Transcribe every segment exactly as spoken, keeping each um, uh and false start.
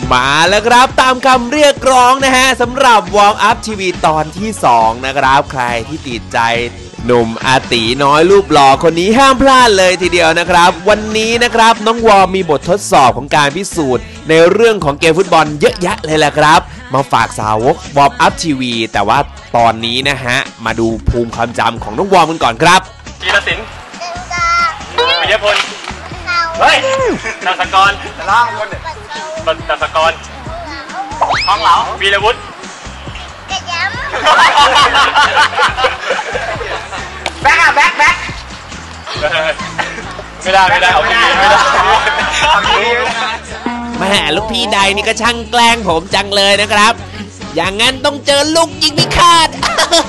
มาแล้วครับตามคำเรียกร้องนะฮะสำหรับ Warm Up ที วี ตอนที่สองนะครับใครที่ติดใจหนุ่มอาตีน้อยรูปหล่อคนนี้ห้ามพลาดเลยทีเดียวนะครับวันนี้นะครับน้องวอร์มมีบททดสอบของการพิสูจน์ในเรื่องของเกมฟุตบอลเยอะแยะเลยแหละครับมาฝากสาวก Warm Up ที วี แต่ว่าตอนนี้นะฮะมาดูภูมิความจำของน้องวอร์มกันก่อนครับกีรศิลป์ปิยพลเฮ้ยดัสกรล่างคนดัสกรท้องเหลาวีรวุฒิแบ็คอะแบ็คแบ็คไม่ได้ไม่ได้เอาดีไม่ได้แม่ลูกพี่ใดนี่ก็ช่างแกล้งผมจังเลยนะครับอย่างงั้นต้องเจอลูกยิงพิฆาต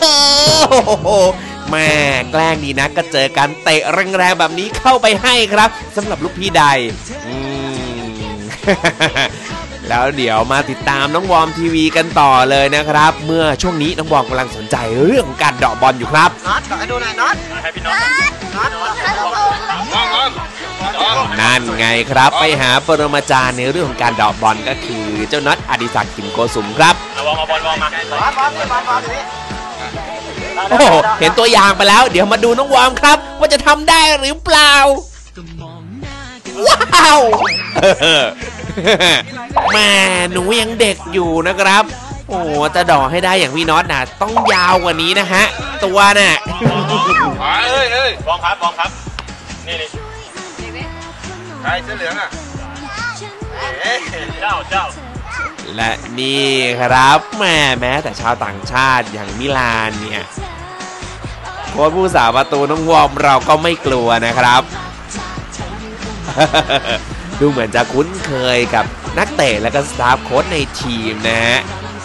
แม่แกล้งดีนะก็เจอการเตะแรงๆแบบนี้เข้าไปให้ครับสำหรับลูกพี่ใดแล้วเดี๋ยวมาติดตามน้องวอร์มทีวีกันต่อเลยนะครับเมื่อช่วงนี้น้องวอร์มกำลังสนใจเรื่องของการเดาะบอลอยู่ครับน็อตให้ดูหน่อยน็อตให้พี่น็อตน็อตนั่นไงครับไปหาปรมาจารย์ในเรื่องของการเดาะบอลก็คือเจ้าน็อตอดิศักดิ์กิมโกสุมครับวอร์มเอาบอลวอร์มมาโอ้เห็นตัวอย่างไปแล้วเดี๋ยวมาดูน้องวอร์มครับว่าจะทำได้หรือเปล่าว้าวแม่หนูยังเด็กอยู่นะครับโอ้จะดอให้ได้อย่างพี่น็อตน่ะต้องยาวกว่านี้นะฮะตัวน่ะเอ้ยเอ้ยวอร์มครับวอร์มครับนี่นี่ใครเสื้อเหลืองอ่ะเจ้าเจ้าและนี่ครับแม่แม้แต่ชาวต่างชาติอย่างมิลานเนี่ยโค้ชผู้สาประตูน้องวอร์มเราก็ไม่กลัวนะครับดูเหมือนจะคุ้นเคยกับนักเตะและก็สตาฟโค้ชในทีมนะฮะ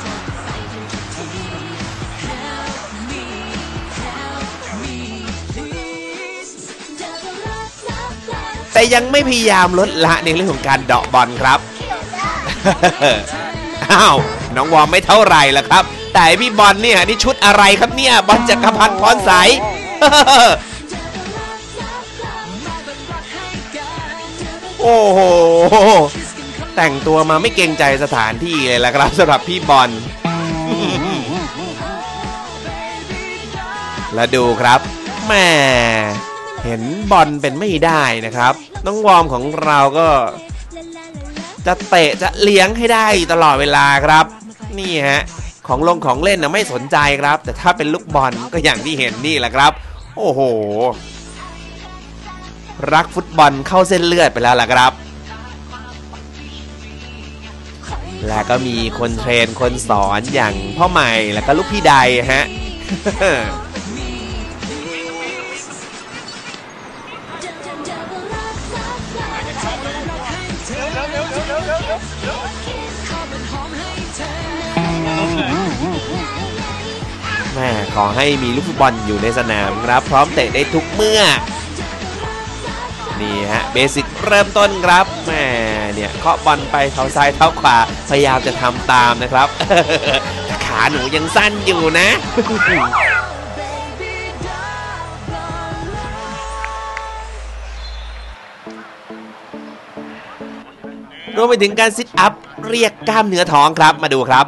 แต่ยังไม่พยายามลดละในเรื่องของการเดาะบอลครับอ้าวน้องวอร์มไม่เท่าไหร่ละครับแต่พี่บอลเนี่ยนี่ชุดอะไรครับเนี่ยบอลจักรพันธ์พรใสโอ้โหแต่งตัวมาไม่เกรงใจสถานที่เลยละครับสำหรับพี่บอลและดูครับแม่เห็นบอลเป็นไม่ได้นะครับน้องวอร์มของเราก็จะเตะจะเลี้ยงให้ได้ตลอดเวลาครับนี่ฮะของลงของเล่นนะไม่สนใจครับแต่ถ้าเป็นลูกบอลก็อย่างที่เห็นนี่แหละครับโอ้โหรักฟุตบอลเข้าเส้นเลือดไปแล้วล่ะครับและก็มีคนเทรนคนสอนอย่างพ่อใหม่แล้วก็ลูกพี่ใดฮะแม่ขอให้มีลูกฟุตบอลอยู่ในสนามครับพร้อมเตะได้ทุกเมื่อนี่ฮะเบสิกเริ่มต้นครับแม่เนี่ยเคาะบอลไปเท้าซ้ายเท้าขวาพยายามจะทำตามนะครับแต่ขาหนูยังสั้นอยู่นะรวมไปถึงการซิทอัพเรียกกล้ามเนื้อท้องครับมาดูครับ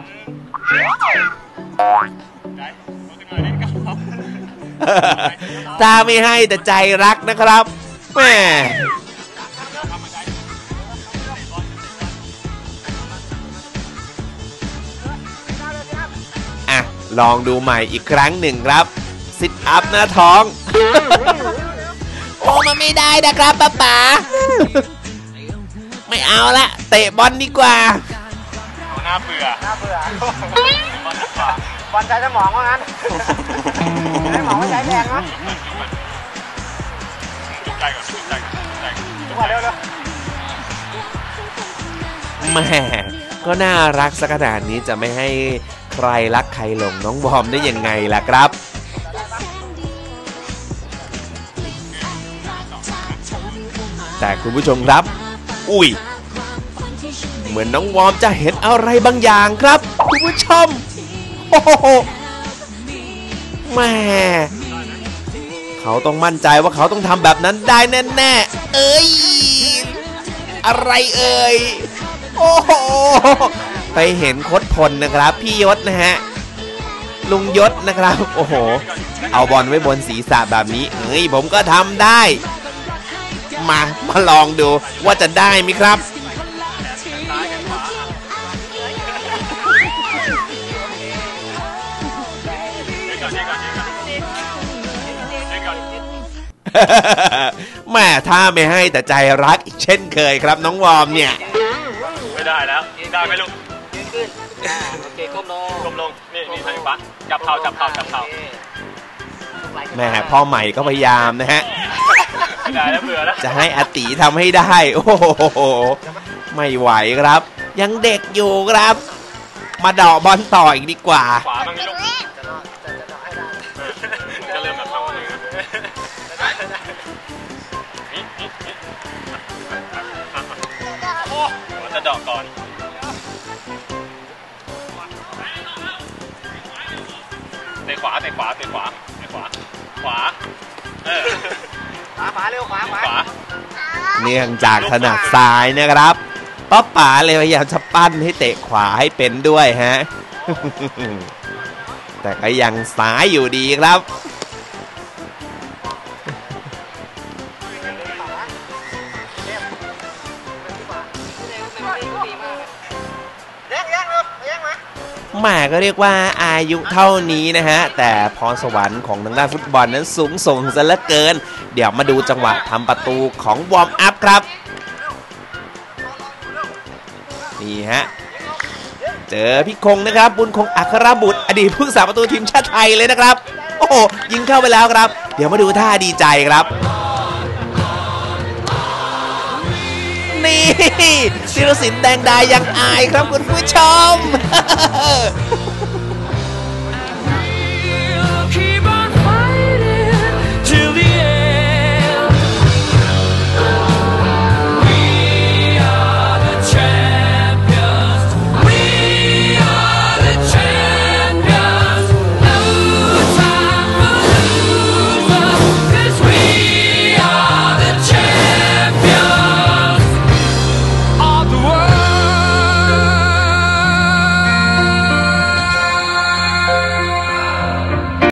ตาไม่ให้แต่ใจรักนะครับแม่อ่ะลองดูใหม่อีกครั้งหนึ่งครับซิทอัพหน้าท้องโอ้มันไม่ได้นะครับป๊าป๋าไม่เอาละเตะบอลดีกว่าน่าเบื่อน่าเบื่อบอลใช้สมองว่างั้นใช้สมองไม่ใช้แรงนะจุกใจก่อนจุกใจก่อนจุกใจจุกมาเร็วเร็วแม่ก็น่ารักสักขนาดนี้จะไม่ให้ใครรักใครหลงน้องวอร์มได้ยังไงล่ะครับแต่คุณผู้ชมครับอุ้ยเหมือนน้องวอร์มจะเห็นอะไรบางอย่างครับคุณผู้ชมโอ้โหแม่เขาต้องมั่นใจว่าเขาต้องทำแบบนั้นได้แน่ๆเอ้ยอะไรเอ่ยโอ้โหไปเห็นโค้ชพลนะครับพี่ยศนะฮะลุงยศนะครับโอ้โหเอาบอลไว้บนศีรษะแบบนี้เฮ้ยผมก็ทำได้มามาลองดูว่าจะได้ไหมครับแม่ถ้าไม่ให้แต่ใจรักอีกเช่นเคยครับน้องวอร์มเนี่ยไม่ได้แล้วได้ไหมลูกยืนขึ้นโอเคก้มลงก้มลงนี่นี่ทางขวาจับเข่าจับเข่าจับเข่าแม่พ่อใหม่ก็พยายามนะฮะไม่ได้แล้วเบื่อแล้วจะให้อาติทำให้ได้โอ้โหไม่ไหวครับยังเด็กอยู่ครับมาเดาะบอลต่ออีกดีกว่าขวาบ้างนี่ลูกจะเริ่มแบบทำอะไรนะโอ้จะเดาะก่อนเตะขวาเตะขวาเตะขวาเตะขวาขวาเออขวาขวาเร็วขวาขวาเนื่องจากถนัดซ้ายนะครับป้าป๋าเลยพยายามจะปั้นให้เตะขวาให้เป็นด้วยฮะแต่ก็ยังซ้ายอยู่ดีครับแม่ก็เรียกว่าอายุเท่านี้นะฮะแต่พรสวรรค์ของทางด้านฟุตบอลนั้นสูงส่งซะเหลือเกินเดี๋ยวมาดูจังหวะทำประตูของวอร์มอัพครับนี่ฮะเจอพี่คงนะครับบุญคงอัครบุตรอดีตผู้รักษาประตูทีมชาติไทยเลยนะครับโอ้โหยิงเข้าไปแล้วครับเดี๋ยวมาดูท่าดีใจครับนี่ศิรศิลป์แดงดายังอายครับคุณผู้ชม